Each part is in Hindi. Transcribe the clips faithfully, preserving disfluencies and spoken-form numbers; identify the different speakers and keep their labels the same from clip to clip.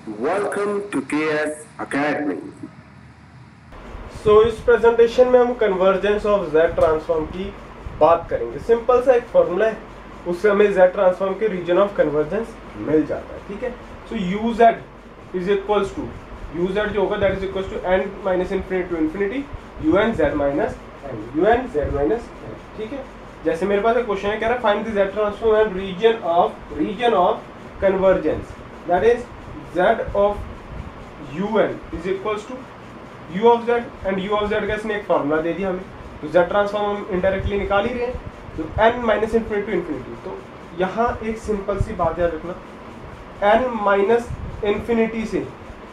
Speaker 1: Welcome to K S Academy.
Speaker 2: So so, इस प्रेजेंटेशन में हम कन्वर्जेंस ऑफ जेड ट्रांसफॉर्म की बात करेंगे। सिंपल सा एक फॉर्मूला है, उससे हमें जेड ट्रांसफॉर्म के रीजन ऑफ कन्वर्जेंस मिल जाता है। ठीक है, so U Z is equals to U Z जो होगा that is equals to N minus infinity to infinity U N Z minus N U N Z minus N. ठीक है, जैसे मेरे पास एक क्वेश्चन है, कह रहा है find the Z transform and region of region of convergence that is Z of U N is equals to u of z and u of z का इसने एक फॉर्मूला दे दिया हमें, तो z ट्रांसफॉर्म हम इनडायरेक्टली निकाल ही रहे हैं, तो n minus infinity to infinity. तो यहाँ एक सिंपल सी बात याद रखना, n माइनस इन्फिनिटी से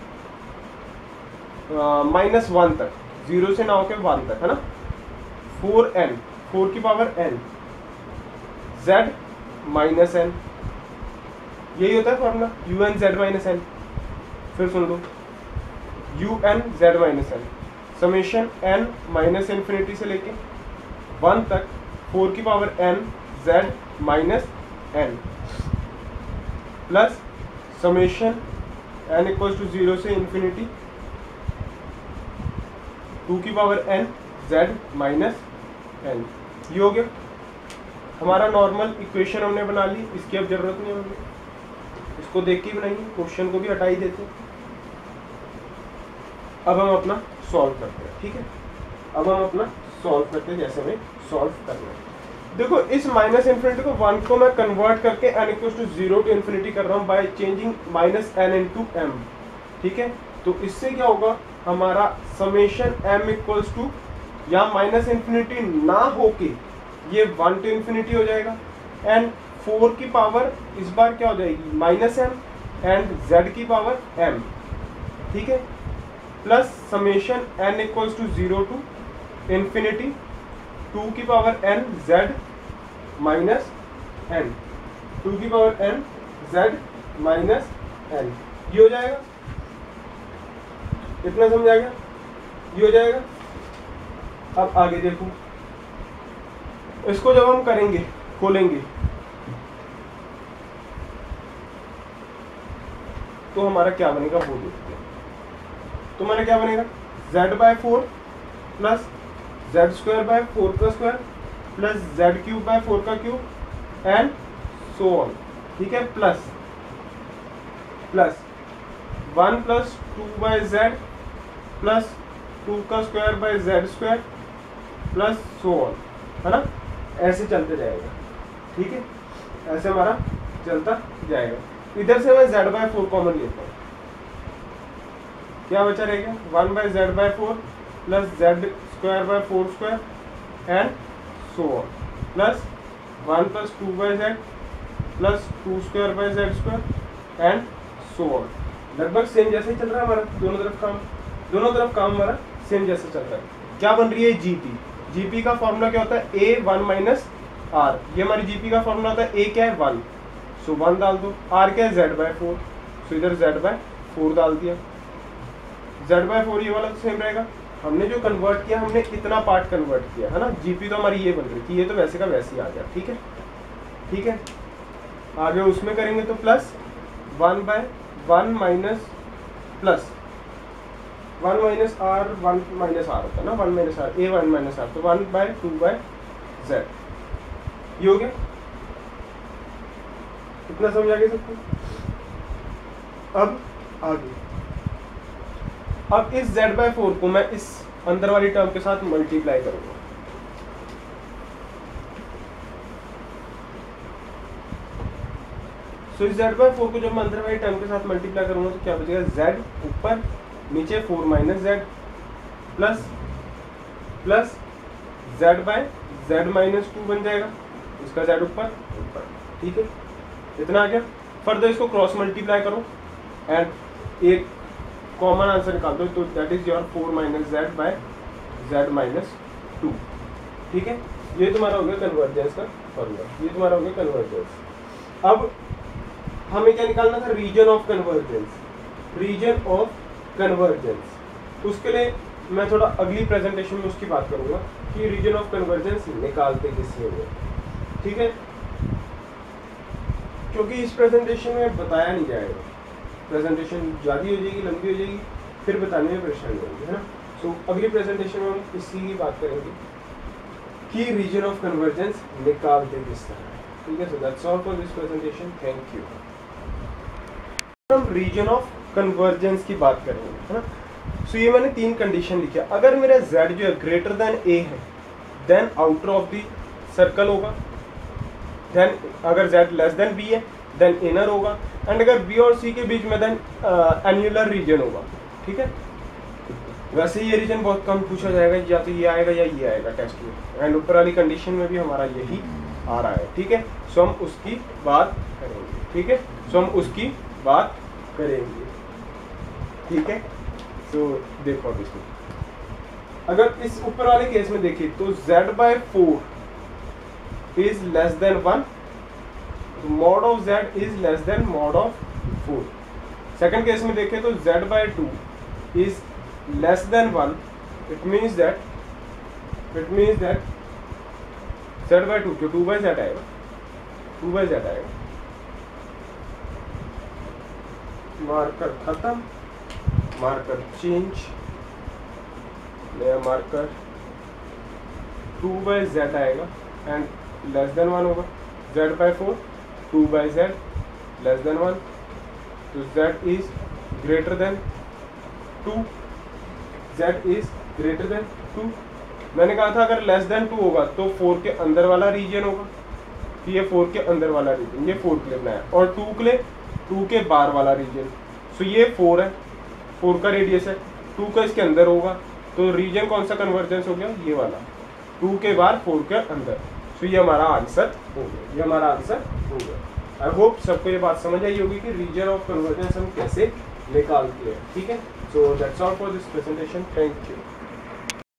Speaker 2: माइनस वन तक, जीरो से ना होकर वन तक, है ना, फोर एन फोर की power n z minus N, यही होता है formula U N Z minus N. फिर सुन लो, U N Z minus N summation N minus infinity से लेके वन तक फोर की power N Z minus N plus summation N equals to zero से इन्फिनिटी टू की power N Z minus N. ये हो गया हमारा नॉर्मल इक्वेशन, हमने बना ली, इसकी अब जरूरत नहीं है, हमें इसको देख के ही बनाएंगे, क्वेश्चन को भी हटा ही देते हैं। अब हम अपना सॉल्व करते हैं। ठीक है, अब हम अपना सॉल्व करते हैं जैसे हमें सॉल्व करना है। देखो, इस माइनस इन्फिनिटी को वन को मैं कन्वर्ट करके N equals to zero to infinity कर रहा हूँ by changing minus N into M. ठीक है, तो इससे क्या होगा, हमारा समेशन एम इक्वल्स टू, यहाँ माइनस इन्फिनिटी ना होके ये वन टू इन्फिनिटी हो जाएगा, एंड फोर की पावर इस बार क्या हो जाएगी माइनस एम एंड जेड की पावर एम। ठीक है, plus summation N equals to zero to infinity two की power N Z minus N two की power N Z minus N. ये हो जाएगा, इतना समझ आ गया, ये हो जाएगा। अब आगे देखो, इसको जब हम करेंगे, खोलेंगे, तो हमारा क्या बनेगा वो देखते हैं। तो मैंने क्या बनेगा, z by four plus Z square by four का square plus Z cube by four का क्यूब एंड सो ऑन। ठीक है, plus plus one plus two by Z plus two का square by Z square plus so on, है ना, ऐसे चलते जाएगा। ठीक है, ऐसे हमारा चलता जाएगा। इधर से मैं z बाय फोर कॉमन लेता हूँ, क्या बचा रहेगा, one by Z by four plus Z square by four square and so on plus one plus two by Z plus two square by Z square and so on. लगभग सेम जैसे ही चल रहा है हमारा, दोनों तरफ काम दोनों तरफ काम हमारा सेम जैसे चल रहा है। क्या बन रही है, जीपी। जीपी का फॉर्मूला क्या होता है, ए वन माइनस आर। ये हमारी जीपी का फॉर्मूला होता है, ए क्या है वन, सो वन डाल दो, आर क्या है जेड बाय फोर, सो इधर जेड बाय फोर डाल दिया, जेड बाय फोर ये वाला तो सेम रहेगा। हमने जो कन्वर्ट किया, हमने इतना पार्ट कन्वर्ट किया, है ना, जीपी तो हमारी ये बन रही थी, ये तो वैसे का वैसे ही आ गया। ठीक है, ठीक है, आगे उसमें करेंगे तो plus one by one minus plus one minus R, one minus R होता है ना, one minus R, A one minus R, तो one by two by Z. ये हो गया, इतना समझ आ गया सबको। अब आगे, अब इस z बाय फोर को मैं इस अंदर वाली टर्म के साथ मल्टीप्लाई करूंगा। सो so, इस z बाय फोर को जब मैं अंदर वाली टर्म के साथ मल्टीप्लाई करूंगा तो क्या बचेगा, z ऊपर नीचे four minus Z plus plus z by Z minus two बन जाएगा, इसका z ऊपर ऊपर। ठीक है, इतना आ गया। फर्दर इसको क्रॉस मल्टीप्लाई करो एंड एक कॉमन आंसर निकाल दो, तो that is your four minus Z by Z minus two. ठीक है, ये तुम्हारा हो गया कन्वर्जेंस का फॉर्मूला, ये तुम्हारा हो गया कन्वर्जेंस। अब हमें क्या निकालना था, region of convergence, region of convergence. उसके लिए मैं थोड़ा अगली प्रेजेंटेशन में उसकी बात करूंगा कि रीजन ऑफ कन्वर्जेंस निकालते किससे हुए। ठीक है, क्योंकि इस प्रेजेंटेशन में बताया नहीं जाएगा, प्रेजेंटेशन ज़्यादा हो जाएगी, लंबी हो जाएगी, फिर बताने में परेशानी होगी, है ना। सो so, अगली प्रेजेंटेशन में हम इसी की बात करेंगे कि रीजन ऑफ कन्वर्जेंस निकालते किस तरह, ठीक है। So that's all for this presentation, thank you. हम रीजन ऑफ कन्वर्जेंस की बात करेंगे, है ना। सो so, ये मैंने तीन कंडीशन लिखी है। अगर मेरा z जो है ग्रेटर देन a है, then outer of the circle होगा, देन अगर z लेस देन b है देन इनर होगा, एंड अगर b और c के बीच में देन एन्युलर रीजन होगा, ठीक है। वैसे ये रीजन बहुत कम पूछा जाएगा, या तो ये आएगा या ये आएगा टेस्ट में, एंड ऊपर वाली कंडीशन में भी हमारा यही आ रहा है, ठीक है। सो हम उसकी बात करेंगे, ठीक है। सो हम उसकी बात करेंगे, ठीक है। सो देखो अब इसमें अगर इस ऊपर वाले केस में देखिए तो z by four is less than one, mod of z is less than mod of four. Second case में देखें तो z by two is less than one, it means that it means that z by two, जो टू by z आएगा, टू by z आएगा। मार्कर खत्म, मार्कर चेंज, नया मार्कर टू by z आएगा एंड लेस देन वन होगा। z by four, two by z less than one, तो z is greater than two, z is greater than two. मैंने कहा था अगर लेस देन टू होगा तो फोर के अंदर वाला रीजन होगा, तो ये फोर के अंदर वाला रीजन, ये फोर के लिए बनाया, और टू के लिए टू के बाहर वाला रीजन। सो ये फोर है, फोर का रेडियस है, टू का इसके अंदर होगा, तो रीजन कौन सा कन्वर्जेंस हो गया, ये वाला, टू के बाहर फोर के अंदर। सो ये हमारा आंसर हो गया, ये हमारा आंसर हो गया। आई होप सबको ये बात समझ आई होगी कि रीजन ऑफ कन्वर्जेंस हम कैसे निकालते हैं, ठीक है। So that's all for this presentation. Thank you.